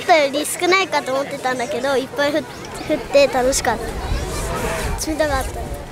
ったより少ないかと思ってたんだけど、いっぱい降って楽しかった。冷たかった。